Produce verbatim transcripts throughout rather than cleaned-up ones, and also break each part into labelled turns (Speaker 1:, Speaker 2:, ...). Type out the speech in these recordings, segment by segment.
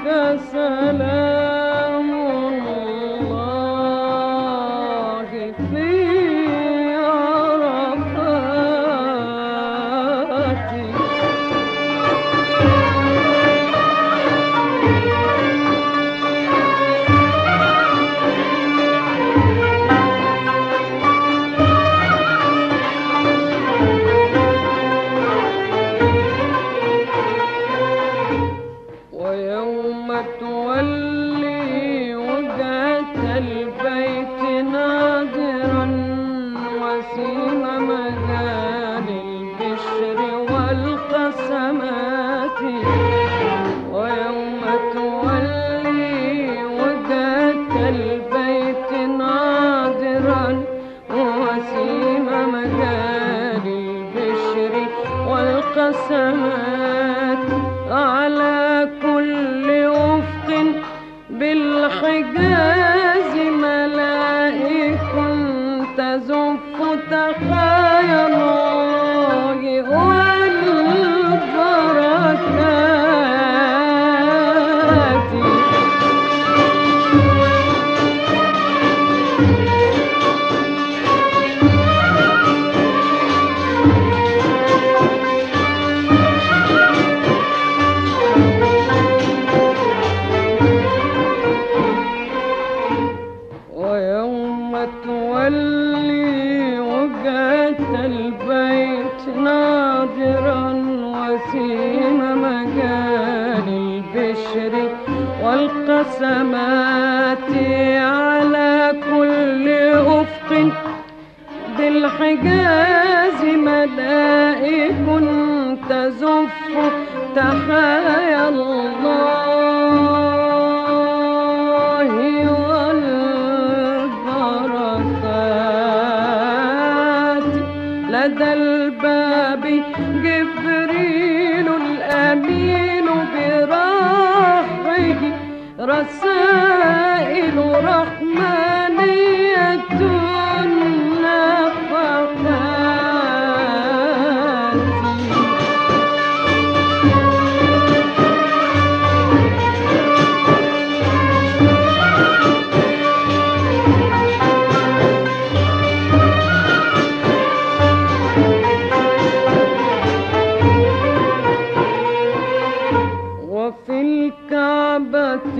Speaker 1: سلام الله في عرفاتي. ويوم تولي وجهة البيت ناظرا وسيم مجال البشر والقسمات. ويوم تولي وجهة البيت ناظرا وسيم مجال البشر والقسمات. على كل أفق بالحجاز ملائك تزف تحايا الله والبركات. ويوم تولي وجهة البيت ناظرا وسيم مجال البشر والقسمات. على كل أفق بالحجاز ملائك تزف تحايا الله والبركات. لدى الباب جبريل الأمين برحمه رسائل رحمانية وفي الكعبة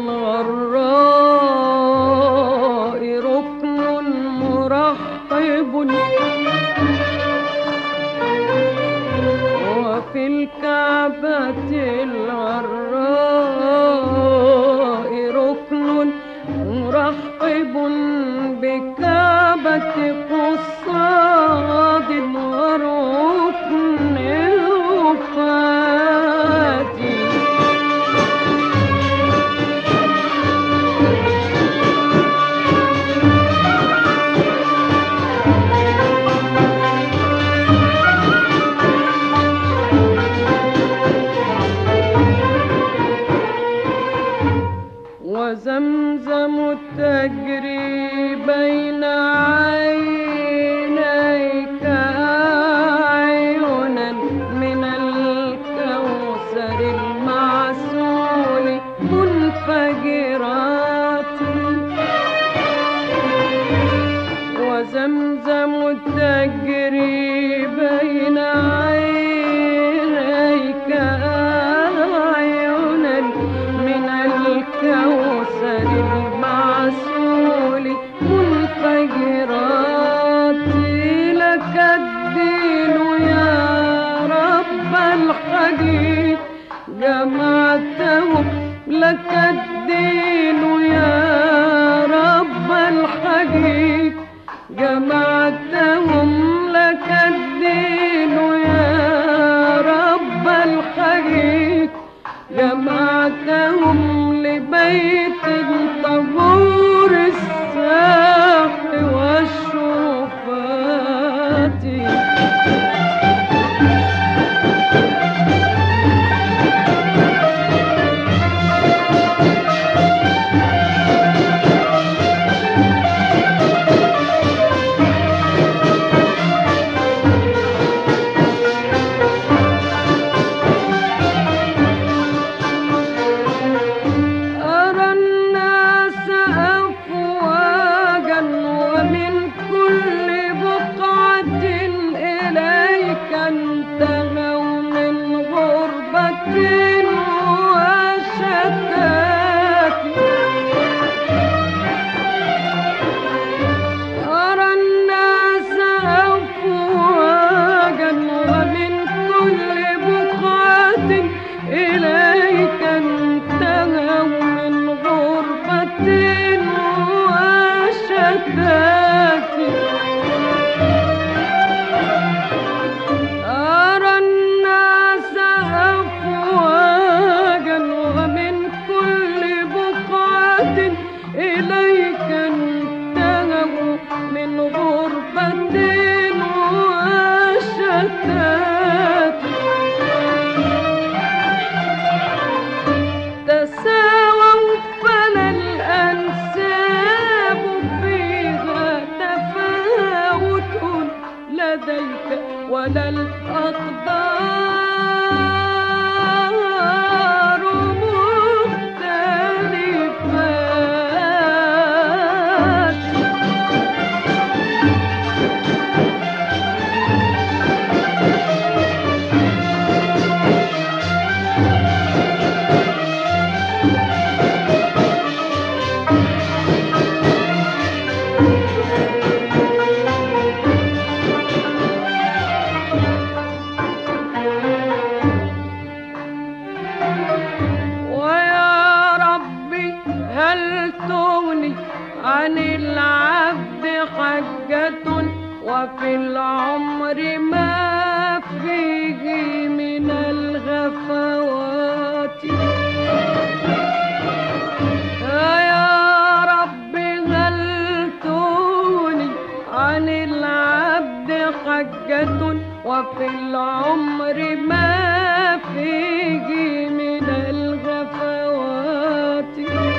Speaker 1: الغراء ركن مرحب. وفي الكعبة الغراء ركن مرحب بكعبة قصاد وركن الوفات. وزمزم تجري بين عينيك عيونا من الكوثر المعسول منفجرات. وزمزم تجري بين عينيك عيونا من الكوثر المعسول منفجرات. لك الدين يا رب الحقيق جمعتهم. لك الدين يا رب الحقيق جمعتهم. لك الدين يا رب الحقيق جمعتهم لبيت طهور الساح والشرفات. ويا ربي هل تغني عن العبد حجة وفي العمر ما فيه من الغفوات. يا ربي هل تغني عن العبد حجة وفي العمر ما فيه من الغفوات.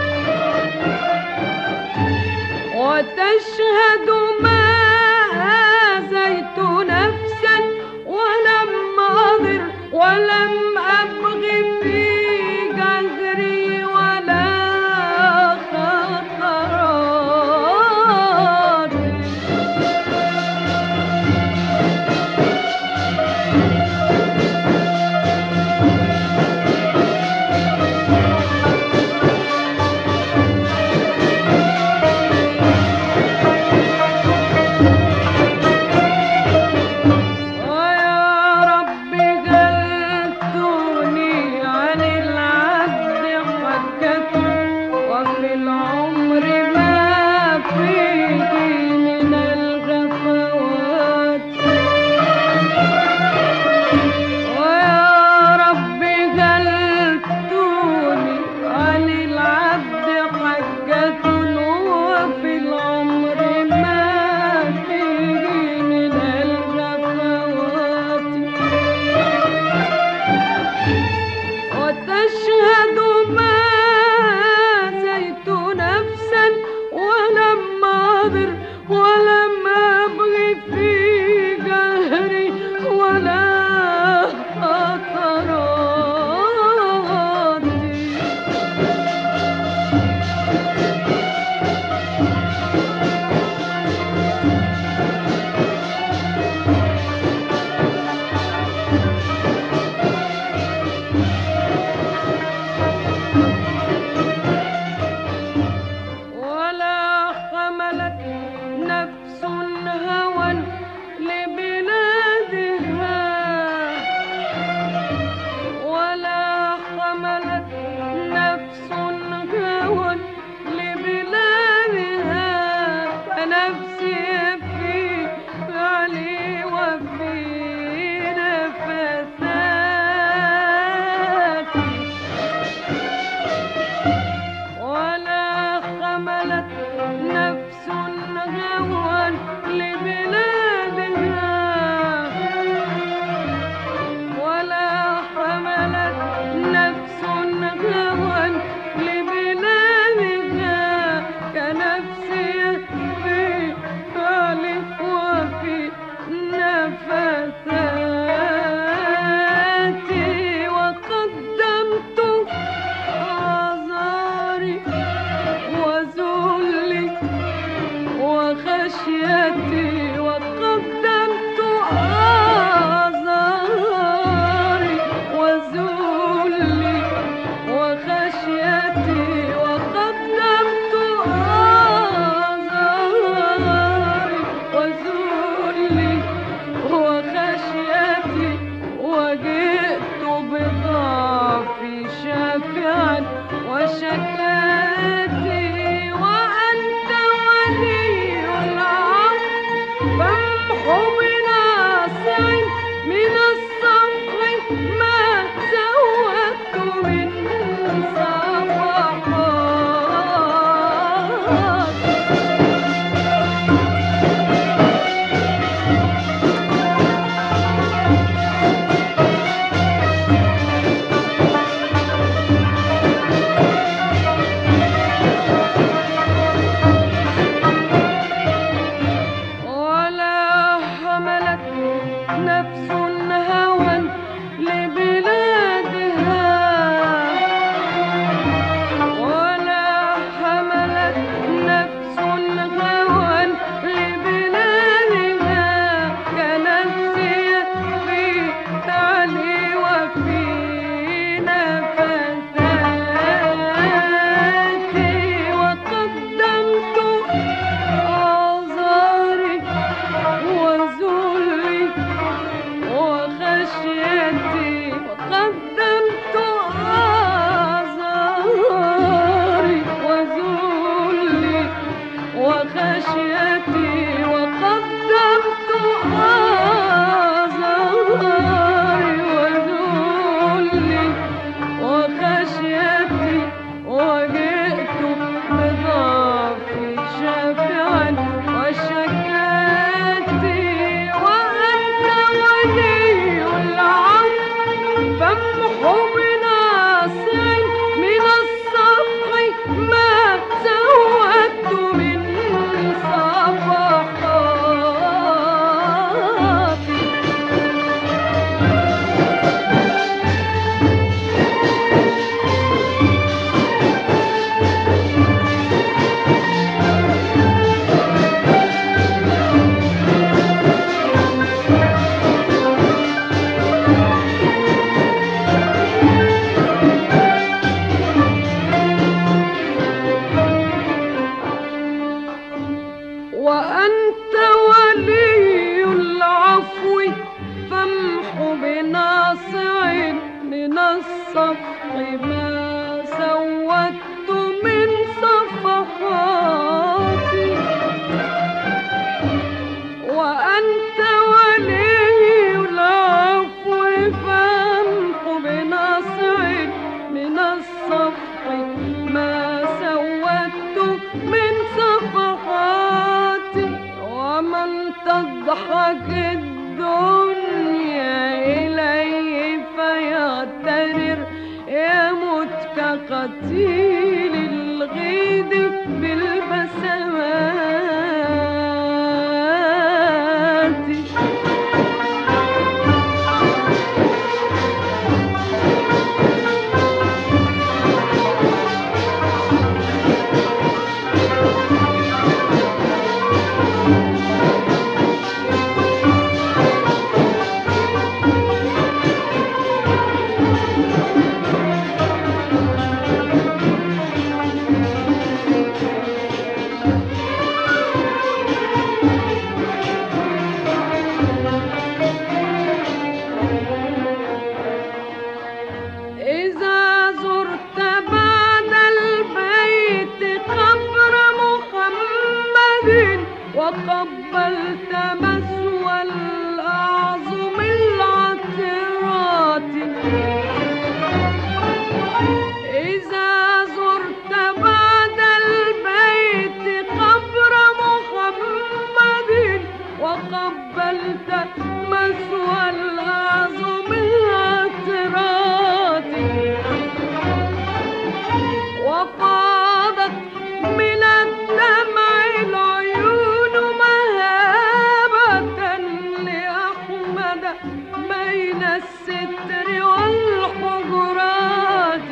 Speaker 1: وتشهد ما آذيت نفسا ولم أضر ولم أبغ في جهري ولا خطرات. من الصفح ما زودت من صفح فتيل الغيد بالبسمات. إذا زرت بعد البيت قبر محمد وقبلت مسوى الأعظم العطرات. إذا زرت بعد البيت قبر محمد وقبلت مسوى الأعظم العطرات وفاضت من الدمع العيون مهابة لأحمد بين الستر والحجرات.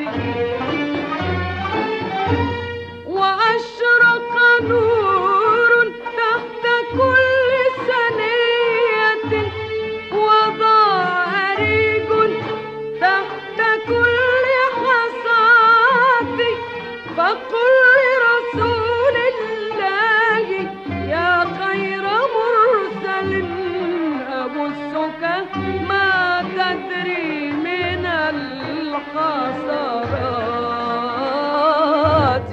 Speaker 1: وأشرق نور تحت كل ثنية وضاء ريج تحت كل حصاة. فقل لرسول الله يا خير مرسل أبثك ما تدري من الحسرات.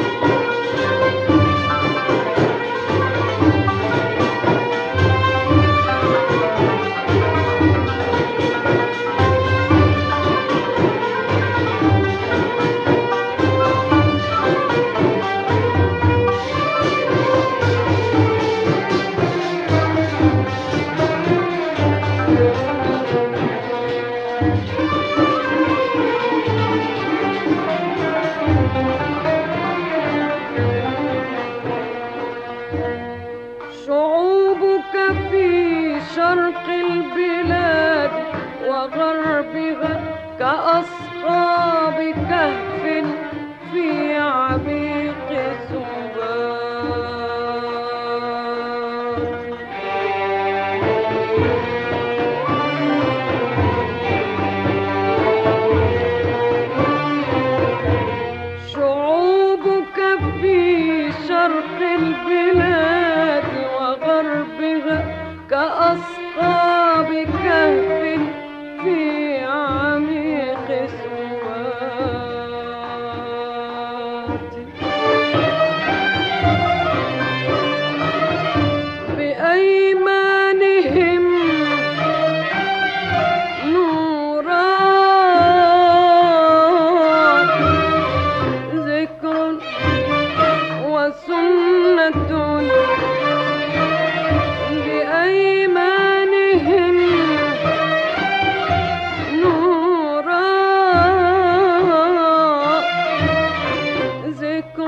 Speaker 1: شعوبك في شرق البلاد وغربها كأصحاب كهف في عميق سبات. شعوبك في شرق البلاد وغربها كأصحاب كهف في عميق سوات. بأيمانهم نوران ذكر وسنة. بأيمانهم نوران ذكر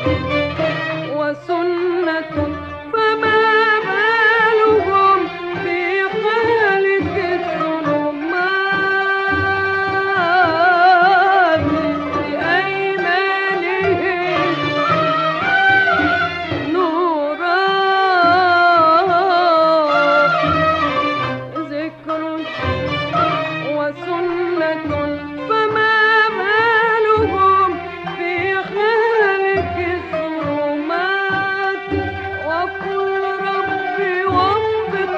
Speaker 1: وسنة. فما بالهم في خالق الظلمات. بأيمانهم نوران ذكر وسنة. فما بالهم في خالق الظلمات. وقل ربي وفق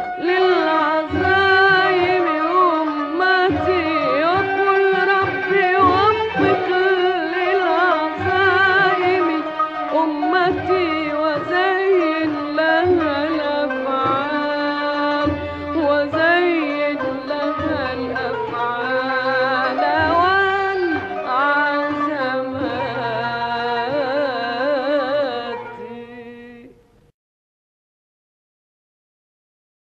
Speaker 1: للعزائم أمتي. وقل ربي وفق للعزائم أمتي وزين